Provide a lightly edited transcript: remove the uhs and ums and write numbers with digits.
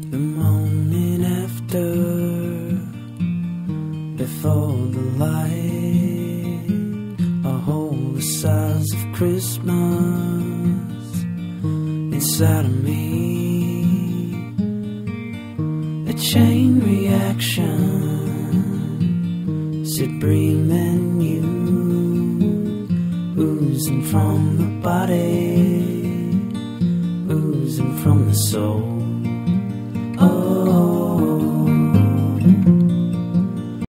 The morning after, before the light, I hold the size of Christmas inside of me. A chain reaction, sit breathing you, oozing from the body, oozing from the soul.